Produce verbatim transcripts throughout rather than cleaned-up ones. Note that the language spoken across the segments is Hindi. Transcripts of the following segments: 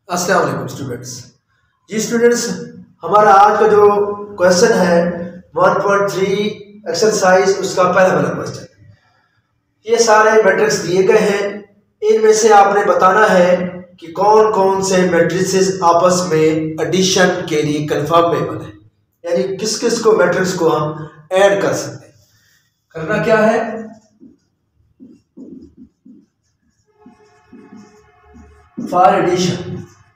अस्सलाम वालेकुम स्टूडेंट्स। जी स्टूडेंट्स, हमारा आज का जो क्वेश्चन है वन पॉइंट थ्री एक्सरसाइज, उसका पहला वाला क्वेश्चन। ये सारे मैट्रिक्स दिए गए हैं, इनमें से आपने बताना है कि कौन कौन से मैट्रिसेस आपस में एडिशन के लिए कन्फर्मेबल है, यानी किस किस को मैट्रिक्स को हम ऐड कर सकते हैं। करना क्या है, फॉर एडिशन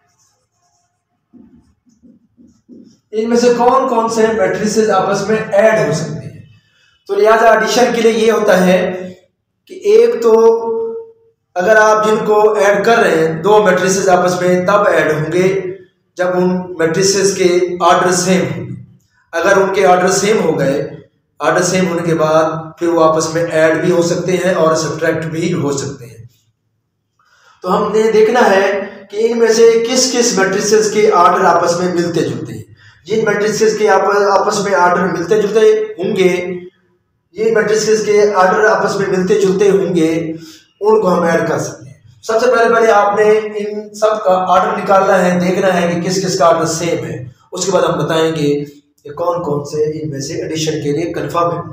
इनमें से कौन कौन से मैट्रिसेस आपस में ऐड हो सकते हैं। तो लिहाजा एडिशन के लिए ये होता है कि एक तो अगर आप जिनको ऐड कर रहे हैं दो मैट्रिसेस आपस में तब ऐड होंगे जब उन मैट्रिसेस के ऑर्डर सेम होंगे। अगर उनके ऑर्डर सेम हो गए, ऑर्डर सेम होने के बाद फिर वो आपस में ऐड भी हो सकते हैं और सब्ट्रैक्ट भी हो सकते हैं। तो हमने देखना है कि इनमें से किस किस मैट्रिसेस के ऑर्डर आपस में मिलते जुलते हैं। जिन मैट्रिसेस के आपस में ऑर्डर मिलते जुलते होंगे, ये मैट्रिसेस के ऑर्डर आपस में मिलते जुलते होंगे, उनको हम ऐड कर सकते हैं। सबसे पहले पहले आपने इन सब का ऑर्डर निकालना है, देखना है कि किस किस का ऑर्डर सेम है। उसके बाद हम बताएंगे कि कौन कौन से इनमें से एडिशन के लिए कन्फर्म है।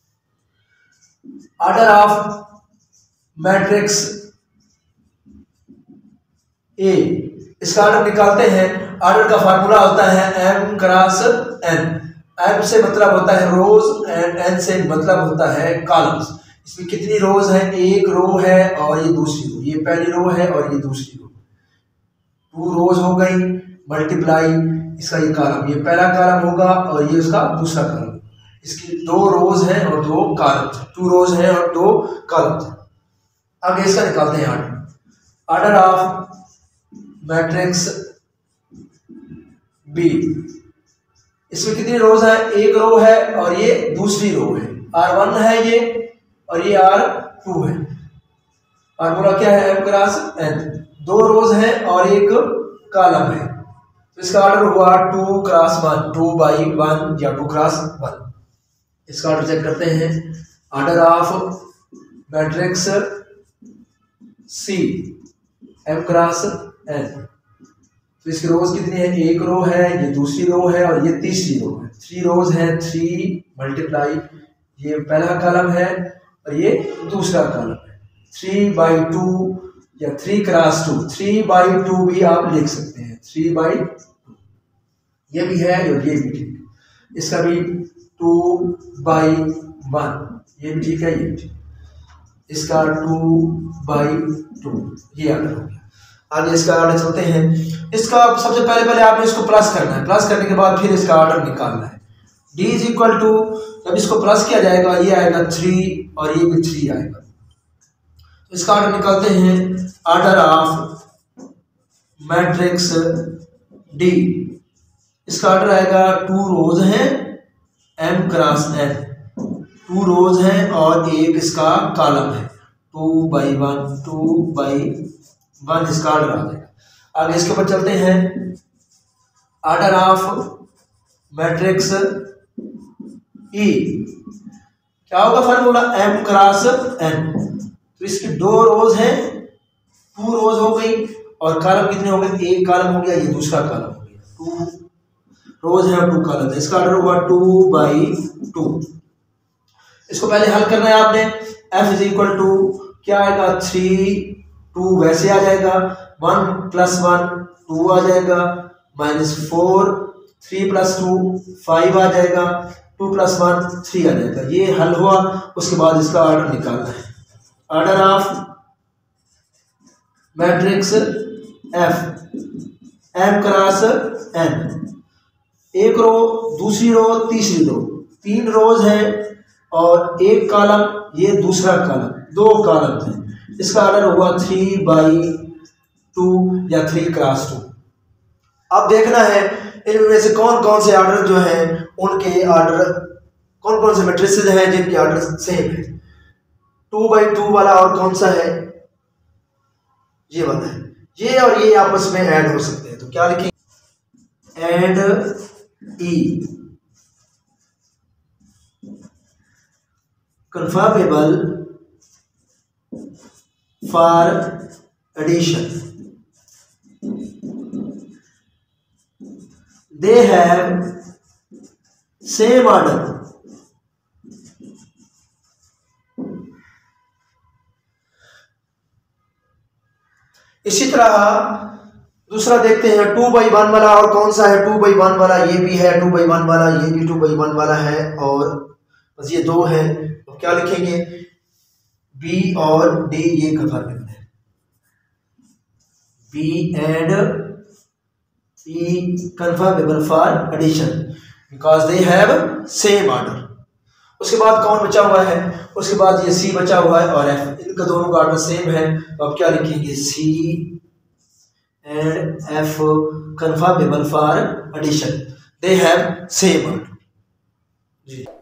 ऑर्डर ऑफ मैट्रिक्स ए, इसका ऑर्डर निकालते हैं। ऑर्डर का फार्मूला होता है m क्रॉस n। m से मतलब होता है रोज एंड n से मतलब होता है कॉलम्स। इसमें कितनी रोज है, एक रो है और ये दूसरी रो, ये पहली रो है और ये दूसरी रो, टू रोज हो गई। मल्टीप्लाई इसका ये कॉलम, ये पहला कॉलम होगा और ये उसका दूसरा कॉलम। इसकी दो रोज हैं और दो कॉलम्स, टू रोज हैं और दो कॉलम्स। अब इसका निकालते हैं order. Order of matrix B, इसमें कितनी रोज है, एक रो है और ये दूसरी रो है। आर वन है ये और ये आर टू है। फार्मूला क्या है, m क्रॉस n। दो रोज हैं और एक कॉलम है, तो इसका ऑर्डर हुआ two cross one, two by one या टू क्रॉस वन। इसका ऑर्डर चेक करते हैं। Order of matrix C m cross n, तो इसकी रोज कितनी है, एक रो है, ये दूसरी रो है और ये तीसरी रो है। थ्री रोज है, थ्री मल्टीप्लाई ये पहला कॉलम है और ये दूसरा कॉलम है। थ्री बाई टू या three cross two, three by two भी आप लिख सकते हैं, थ्री बाई टू ये भी है और ये भी ठीक है। इसका भी टू बाई वन ये भी ठीक है, ये भी ठीक। इसका टू बाई टू ये ऑर्डर हो गया। आगे इसका ऑर्डर चलते हैं। इसका सबसे पहले पहले आपने इसको प्लस करना है, प्लस करने के बाद फिर इसका ऑर्डर निकालना है। d इज इक्वल टू, जब इसको प्लस किया जाएगा ये आएगा थ्री और ये भी थ्री आएगा। तो इसका ऑर्डर निकालते हैं। ऑर्डर ऑफ मैट्रिक्स d, इसका ऑर्डर आएगा टू रोज हैं m cross n, two rows हैं और एक इसका कॉलम है, two by one, two by one इसका ऑर्डर आ जाएगा। आगे इसके ऊपर चलते हैं। ऑर्डर ऑफ मैट्रिक्स ई, क्या होगा फार्मूला, m क्रॉस n। तो इसकी दो रोज हैं, टू रोज हो गई और कॉलम कितने हो गए, एक कॉलम हो गया, ये दूसरा कॉलम हो गया। टू रोज है और टू कॉलम है। इसका ऑर्डर हुआ टू बाई टू। इसको पहले हल करना है आपने। f इज इक्वल टू क्या आएगा, थ्री, टू वैसे आ जाएगा, वन प्लस वन टू आ जाएगा, minus four, three plus two five आ जाएगा, टू प्लस वन थ्री आ जाएगा। ये हल हुआ। उसके बाद इसका ऑर्डर निकालना है। Order of matrix F, m cross n, एक रो, दूसरी रो, तीसरी रो, तीन रोज है और एक कॉलम, ये दूसरा कॉलम, दो कॉलम हैं। इसका ऑर्डर हुआ थ्री बाई टू या थ्री क्रॉस टू। अब देखना है इनमें से कौन कौन से ऑर्डर जो हैं उनके ऑर्डर, कौन कौन से मैट्रिसेस हैं जिनके ऑर्डर सेम है। टू बाई टू वाला और कौन सा है, ये वाला है। ये और ये आपस में ऐड हो सकते हैं, तो क्या लिखेंगे, and E conformable for addition. They have same order. इसी तरह दूसरा देखते हैं टू बाई वन वाला, और कौन सा है टू बाई वन वाला, ये भी है टू बाई वन वाला, ये भी टू बाई वन वाला है, और बस ये दो है। तो क्या लिखेंगे, बी और डी ये कंफर्मेबल है, B and C conformable for addition because they have same order. उसके बाद कौन बचा हुआ है, उसके बाद ये सी बचा हुआ है और एफ, इनका दोनों का ऑर्डर सेम है। तो अब क्या लिखेंगे, सी and F confirmable for addition, they have same order ji.